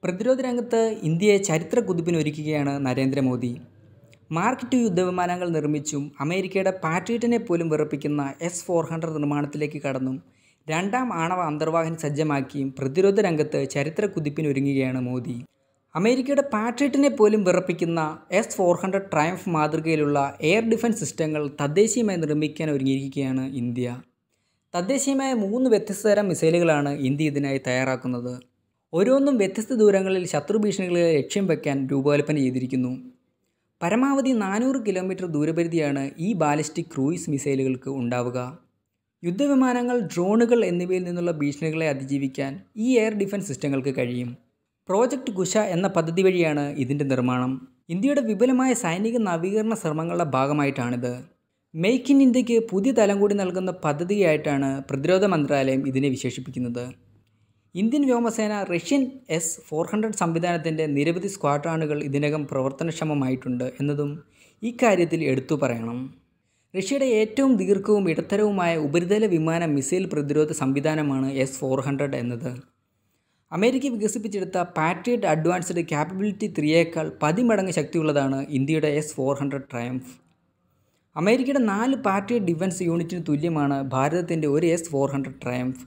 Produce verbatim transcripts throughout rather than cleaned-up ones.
പ്രതിരോധ രംഗത്ത് ഇന്ത്യയെ ചരിത്ര കുതിപ്പിനൊരുക്കുകയാണ് നരേന്ദ്രമോദി. മാർക്ക് ടു യുദ്ധവിമാനങ്ങൾ നിർമ്മിച്ചും അമേരിക്കയുടെ പാട്രിയറ്റിനെ പോലും വിറപ്പിക്കുന്ന എസ് ഫോർ ഹൺഡ്രഡ് നിർമ്മാണത്തിലേക്ക് കടന്നും രണ്ടാം ആണവ അന്തർവാഹിനി സജ്ജമാക്കിയും പ്രതിരോധ രംഗത്ത് ചരിത്ര കുതിപ്പിനൊരുങ്ങുകയാണ് മോദി. അമേരിക്കയുടെ പാട്രിയറ്റിനെ പോലും വിറപ്പിക്കുന്ന എസ് ഫോർ ഹൺഡ്രഡ് ട്രയംഫ് മാതൃകയിലുള്ള എയർ ഡിഫൻസ് സിസ്റ്റങ്ങൾ തദ്ദേശീയമായി നിർമ്മിക്കാൻ ഒരുങ്ങിയിരിക്കുകയാണ് ഇന്ത്യ. തദ്ദേശീയമായ മൂന്ന് വ്യത്യസ്ത തരം മിസൈലുകളാണ് ഇന്ത്യ ഇതിനായി തയ്യാറാക്കുന്നത്. ഓരോന്നും വ്യത്യസ്ത ദൂരങ്ങളിൽ ശത്രുഭീഷണികളെ ലക്ഷ്യം വയ്ക്കാൻ രൂപകൽപ്പന ചെയ്തിരിക്കുന്നു. പരമാവധി നാനൂറ് കിലോമീറ്റർ ദൂരപരിധിയാണ് ഈ ബാലിസ്റ്റിക് ക്രൂയിസ് മിസൈലുകൾക്ക് ഉണ്ടാവുക. യുദ്ധവിമാനങ്ങൾ, ഡ്രോണുകൾ എന്നിവയിൽ നിന്നുള്ള ഭീഷണികളെ അതിജീവിക്കാൻ ഈ എയർ ഡിഫൻസ് സിസ്റ്റങ്ങൾക്ക് കഴിയും. പ്രോജക്റ്റ് കുശ എന്ന പദ്ധതി വഴിയാണ് ഇതിൻ്റെ നിർമ്മാണം. ഇന്ത്യയുടെ വിപുലമായ സൈനിക നവീകരണ ശ്രമങ്ങളുടെ ഭാഗമായിട്ടാണിത്. മെയ്ക്ക് ഇൻ ഇന്ത്യക്ക് പുതിയ തലം കൂടി നൽകുന്ന പദ്ധതിയായിട്ടാണ് പ്രതിരോധ മന്ത്രാലയം ഇതിനെ വിശേഷിപ്പിക്കുന്നത്. ഇന്ത്യൻ വ്യോമസേന റഷ്യൻ എസ് ഫോർ ഹൺഡ്രഡ് സംവിധാനത്തിൻ്റെ നിരവധി സ്ക്വാഡ്രണുകൾ ഇതിനകം പ്രവർത്തനക്ഷമമായിട്ടുണ്ട് എന്നതും ഇക്കാര്യത്തിൽ എടുത്തു പറയണം. റഷ്യയുടെ ഏറ്റവും ദീർഘവും ഇടത്തരവുമായ ഉപരിതല വിമാന മിസൈൽ പ്രതിരോധ സംവിധാനമാണ് എസ് ഫോർ ഹൺഡ്രഡ് എന്നത്. അമേരിക്ക വികസിപ്പിച്ചെടുത്ത പാട്രിയറ്റ് അഡ്വാൻസ്ഡ് ക്യാപ്പബിലിറ്റി ത്രീയേക്കാൾ പതിമടങ്ങ് ശക്തിയുള്ളതാണ് ഇന്ത്യയുടെ എസ് ഫോർ ഹൺഡ്രഡ് ട്രയംഫ്. അമേരിക്കയുടെ നാല് പാട്രിയറ്റ് ഡിഫൻസ് യൂണിറ്റിന് തുല്യമാണ് ഭാരതത്തിൻ്റെ ഒരു എസ് ഫോർ ഹൺഡ്രഡ് ട്രയംഫ്.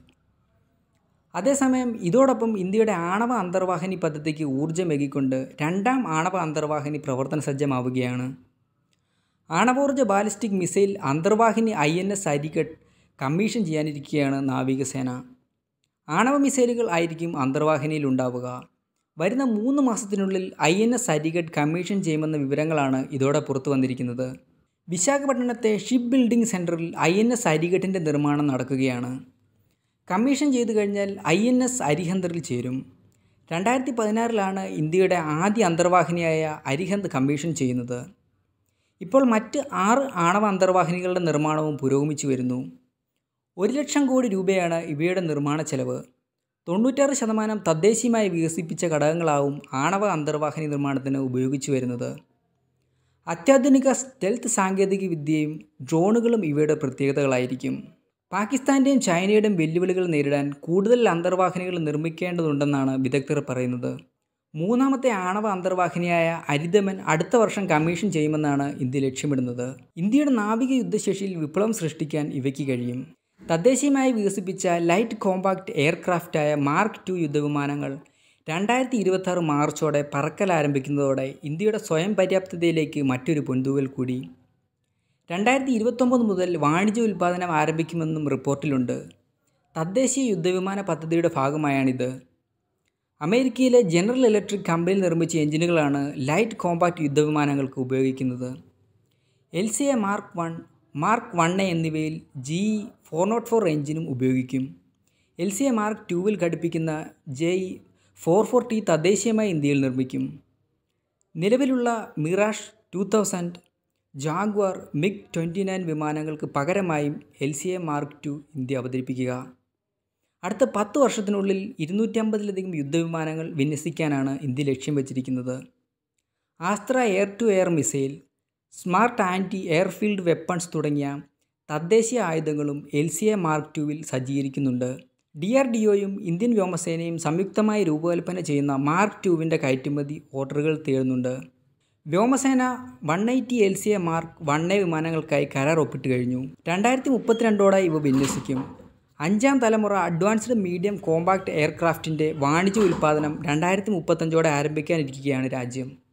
അതേസമയം ഇതോടൊപ്പം ഇന്ത്യയുടെ ആണവ അന്തർവാഹിനി പദ്ധതിക്ക് ഊർജ്ജമേകിക്കൊണ്ട് രണ്ടാം ആണവ അന്തർവാഹിനി പ്രവർത്തന സജ്ജമാവുകയാണ്. ആണവോർജ്ജ ബാലിസ്റ്റിക് മിസൈൽ അന്തർവാഹിനി I N S Arighaat commission ചെയ്യാനിരിക്കുകയാണ് നാവികസേന. ആണവ മിസൈലുകൾ ആയിരിക്കും അന്തർവാഹിനിയിൽ ഉണ്ടാവുക. വരുന്ന മൂന്ന് മാസത്തിനുള്ളിൽ I N S Arighaat commission ചെയ്യുമെന്ന വിവരങ്ങളാണ് ഇതോടെ പുറത്തു വന്നിരിക്കുന്നത്. വിശാഖപട്ടണത്തെ ഷിപ്പ് ബിൽഡിംഗ് സെൻറ്ററിൽ ഐ എൻ എസ് അരിഘട്ടിൻ്റെ നിർമ്മാണം നടക്കുകയാണ്. കമ്മീഷൻ ചെയ്തു കഴിഞ്ഞാൽ ഐ എൻ എസ് അരിഹന്തിൽ ചേരും. രണ്ടായിരത്തി പതിനാറിലാണ് ഇന്ത്യയുടെ ആദ്യ അന്തർവാഹിനിയായ അരിഹന്ത് കമ്മീഷൻ ചെയ്യുന്നത്. ഇപ്പോൾ മറ്റ് ആറ് ആണവ അന്തർവാഹിനികളുടെ നിർമ്മാണവും പുരോഗമിച്ചു വരുന്നു. ഒരു ലക്ഷം കോടി രൂപയാണ് ഇവയുടെ നിർമ്മാണ ചെലവ്. തൊണ്ണൂറ്റാറ് ശതമാനം തദ്ദേശീയമായി വികസിപ്പിച്ച ഘടകങ്ങളാവും ആണവ അന്തർവാഹിനി നിർമ്മാണത്തിന് ഉപയോഗിച്ചു വരുന്നത്. അത്യാധുനിക സ്റ്റെൽത്ത് സാങ്കേതിക വിദ്യയും ഡ്രോണുകളും ഇവയുടെ പ്രത്യേകതകളായിരിക്കും. പാകിസ്ഥാൻ്റെയും ചൈനയുടെയും വെല്ലുവിളികൾ നേരിടാൻ കൂടുതൽ അന്തർവാഹിനികൾ നിർമ്മിക്കേണ്ടതുണ്ടെന്നാണ് വിദഗ്ധർ പറയുന്നത്. മൂന്നാമത്തെ ആണവ അന്തർവാഹിനിയായ അരിദമൻ അടുത്ത വർഷം കമ്മീഷൻ ചെയ്യുമെന്നാണ് ഇന്ത്യ ലക്ഷ്യമിടുന്നത്. ഇന്ത്യയുടെ നാവിക യുദ്ധശേഷിയിൽ വിപ്ലവം സൃഷ്ടിക്കാൻ ഇവയ്ക്ക് കഴിയും. തദ്ദേശീയമായി വികസിപ്പിച്ച ലൈറ്റ് കോമ്പാക്റ്റ് എയർക്രാഫ്റ്റായ മാർക്ക് ടു യുദ്ധവിമാനങ്ങൾ രണ്ടായിരത്തി ഇരുപത്തി ആറ് മാർച്ചോടെ പറക്കൽ ആരംഭിക്കുന്നതോടെ ഇന്ത്യയുടെ സ്വയം പര്യാപ്തതയിലേക്ക് മറ്റൊരു പൊൻതൂവൽ കൂടി. രണ്ടായിരത്തി ഇരുപത്തൊമ്പത് മുതൽ വാണിജ്യ ഉൽപ്പാദനം ആരംഭിക്കുമെന്നും റിപ്പോർട്ടിലുണ്ട്. തദ്ദേശീയ യുദ്ധവിമാന പദ്ധതിയുടെ ഭാഗമായാണിത്. അമേരിക്കയിലെ ജനറൽ ഇലക്ട്രിക് കമ്പനിയിൽ നിർമ്മിച്ച എഞ്ചിനുകളാണ് ലൈറ്റ് കോമ്പാക്റ്റ് യുദ്ധവിമാനങ്ങൾക്ക് ഉപയോഗിക്കുന്നത്. L C A mark one, mark one A എന്നിവയിൽ ജി ഫോർ നോട്ട് ഫോർ എഞ്ചിനും ഉപയോഗിക്കും. എൽ സി എ മാർക്ക് ടുവിൽ ഘടിപ്പിക്കുന്ന ജെ ഫോർ ഫോർ ടി തദ്ദേശീയമായി ഇന്ത്യയിൽ നിർമ്മിക്കും. നിലവിലുള്ള Mirage two thousand, Jaguar, MiG twenty nine വിമാനങ്ങൾക്ക് പകരമായും L C A mark two India അവതരിപ്പിക്കുക. അടുത്ത പത്ത് വർഷത്തിനുള്ളിൽ ഇരുന്നൂറ്റി അമ്പതിലധികം യുദ്ധവിമാനങ്ങൾ വിന്യസിക്കാനാണ് ഇന്ത്യ ലക്ഷ്യം വച്ചിരിക്കുന്നത്. Astra air to air missile, smart anti airfield weapons തുടങ്ങിയ തദ്ദേശീയ ആയുധങ്ങളും എൽ സി എ മാർക്ക് ടുവിൽ സജ്ജീകരിക്കുന്നുണ്ട്. ഡി ആർ ഡി ഒയും ഇന്ത്യൻ വ്യോമസേനയും സംയുക്തമായി രൂപകൽപ്പന ചെയ്യുന്ന മാർക്ക് ടുവിൻ്റെ കയറ്റുമതി ഓർഡറുകൾ തേടുന്നുണ്ട്. വ്യോമസേന one eighty L C A mark one A വിമാനങ്ങൾക്കായി കരാർ ഒപ്പിട്ട് കഴിഞ്ഞു. രണ്ടായിരത്തി മുപ്പത്തിരണ്ടോടെ ഇവ വിന്യസിക്കും. അഞ്ചാം തലമുറ അഡ്വാൻസ്ഡ് മീഡിയം കോമ്പാക്റ്റ് എയർക്രാഫ്റ്റിൻ്റെ വാണിജ്യ ഉൽപ്പാദനം രണ്ടായിരത്തി മുപ്പത്തഞ്ചോടെ ആരംഭിക്കാനിരിക്കുകയാണ് രാജ്യം.